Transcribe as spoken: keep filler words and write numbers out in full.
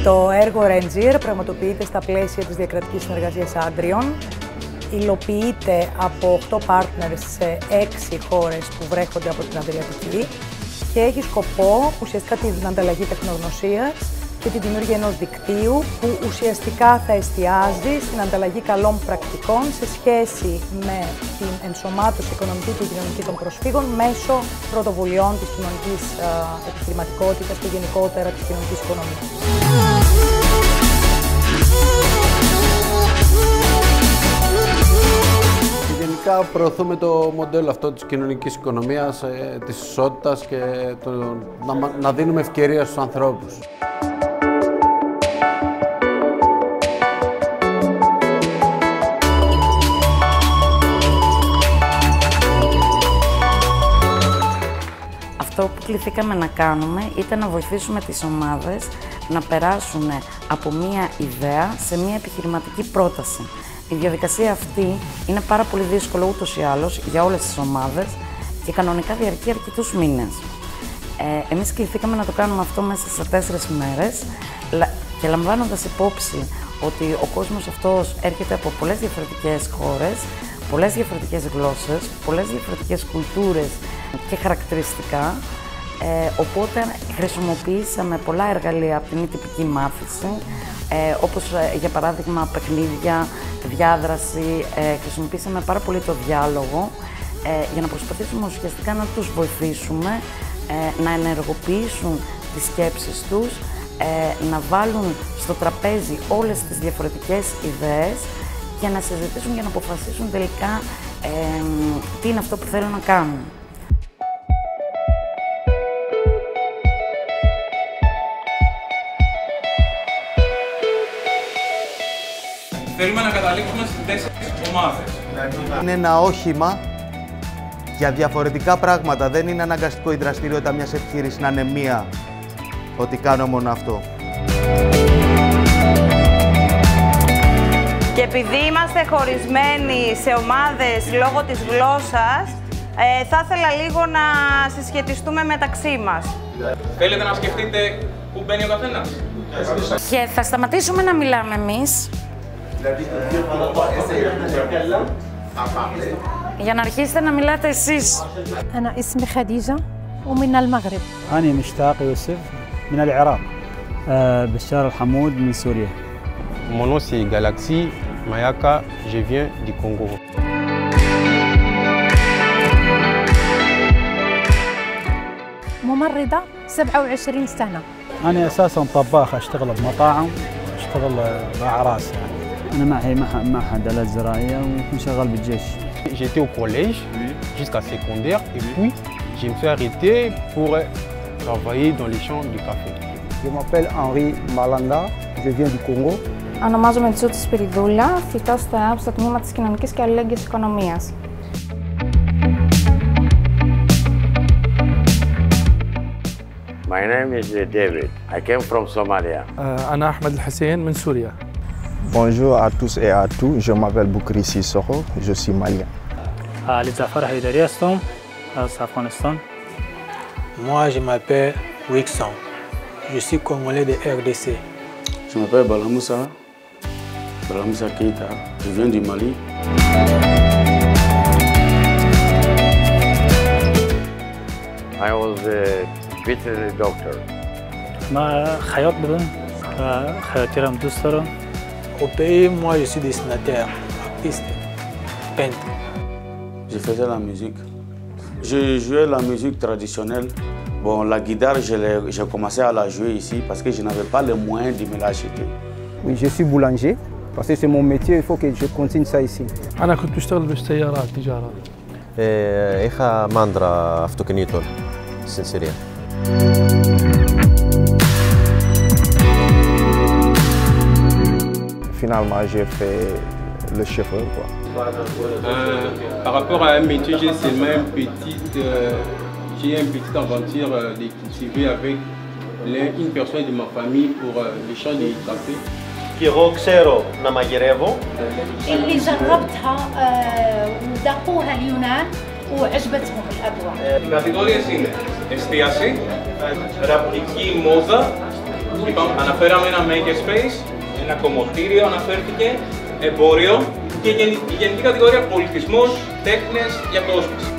Το έργο REINSER πραγματοποιείται στα πλαίσια της διακρατικής συνεργασίας Άντριων. Υλοποιείται από οκτώ partners σε έξι χώρες που βρέχονται από την Αδριατική και έχει σκοπό ουσιαστικά την ανταλλαγή τεχνογνωσίας και τη δημιουργία ενός δικτύου που ουσιαστικά θα εστιάζει στην ανταλλαγή καλών πρακτικών σε σχέση με την ενσωμάτωση οικονομική και κοινωνική των προσφύγων μέσω πρωτοβουλειών της κοινωνικής επιχειρηματικότητας και γενικότερα της κοινωνικής οικονομίας. Γενικά προωθούμε το μοντέλο αυτό της κοινωνικής οικονομίας, της ισότητας και το, να, να δίνουμε ευκαιρία στους ανθρώπους. Αυτό που κληθήκαμε να κάνουμε ήταν να βοηθήσουμε τις ομάδες να περάσουν από μία ιδέα σε μία επιχειρηματική πρόταση. Η διαδικασία αυτή είναι πάρα πολύ δύσκολο ούτως ή άλλως για όλες τις ομάδες και κανονικά διαρκεί αρκετούς μήνες. Ε, εμείς κληθήκαμε να το κάνουμε αυτό μέσα σε τέσσερις μέρες και λαμβάνοντας υπόψη ότι ο κόσμος αυτός έρχεται από πολλές διαφορετικές χώρες, πολλές διαφορετικές γλώσσες, πολλές διαφορετικές κουλτούρες και χαρακτηριστικά, ε, οπότε χρησιμοποιήσαμε πολλά εργαλεία από την μη τυπική μάθηση, ε, όπως ε, για παράδειγμα παιχνίδια, διάδραση, ε, χρησιμοποιήσαμε πάρα πολύ το διάλογο ε, για να προσπαθήσουμε ουσιαστικά να τους βοηθήσουμε ε, να ενεργοποιήσουν τις σκέψεις τους, ε, να βάλουν στο τραπέζι όλες τις διαφορετικές ιδέες και να συζητήσουν για να αποφασίσουν τελικά ε, τι είναι αυτό που θέλουν να κάνουν. Θέλουμε να καταλήξουμε στις τέσσερις ομάδες. Είναι ένα όχημα για διαφορετικά πράγματα. Δεν είναι αναγκαστικό η δραστηριότητα μιας επιχείρησης να είναι μία, ότι κάνω μόνο αυτό. Και επειδή είμαστε χωρισμένοι σε ομάδες λόγω της γλώσσας, ε, θα ήθελα λίγο να συσχετιστούμε μεταξύ μας. Θέλετε να σκεφτείτε πού μπαίνει ο καθένας? Και θα σταματήσουμε να μιλάμε εμείς για να αρχίσετε να μιλάτε εσείς. أنا اسمي خديجة ومن المغرب. أنا مشتاق يوسف من العراق. بشار الحمود من سوريا. Mon nom c'est Galaxy Mayaka, je viens du Congo. ممرضة سبعة وعشرين سنة. أنا أساساً طباخ، أشتغل بمطاعم، أشتغل بأعراس يعني. أنا معي معهد آلات زراعية وشغال بالجيش. J'étais au collège jusqu'à secondaire et puis je me suis arrêté pour travailler dans les champs du café. Je m'appelle Henri Malanda, je viens du Congo. Ονομάζομαι Τσούτη Σπυριδούλα, φοιτώ στο ΕΑΠ στο τμήμα της Κοινωνικής και Αλληλέγγυης Οικονομίας. My name is David. I came from Somalia. أنا أحمد الحسين من سوريا. Bonjour à tous et à tous, je m'appelle Boukri Sissoko, je suis malien. Ali Zafar Haidari هستم از افغانستان. Moi je m'appelle Wixon, je suis congolais de R D C. Je m'appelle Balamoussa, Balamoussa Keita, je viens du Mali. I was a veterinary doctor. ما خیاط بودم و خیاطی را دوست دارم. Au pays, moi je suis dessinateur, artiste, peintre. Je faisais la musique. Je jouais la musique traditionnelle. Bon, la guitare, j'ai commencé à la jouer ici parce que je n'avais pas les moyens de me l'acheter. Oui, je suis boulanger parce que c'est mon métier, il faut que je continue ça ici. أنا كنت أشتغل بالسيارات تجارة. Είχα μάντρα αυτοκινήτων στην Συρία. Finalement, j'ai fait le chauffeur, quoi. Euh, par rapport à un métier, j'ai seulement une petite, euh, j'ai une petite aventure euh, de cultiver avec une personne de ma famille pour euh, les champs de café. Και εγώ ξέρω να μαγειρεύω. اللي جربتها وذاقوها اليونان وعجبتهم الأذواق. Οι κατηγορίες είναι εστίαση, ραπτική μόδα, Λοιπόν, αναφέραμε ένα makerspace, ένα κομμωτήριο αναφέρθηκε, εμπόριο και η γενική κατηγορία πολιτισμός, τέχνες για κόσμο.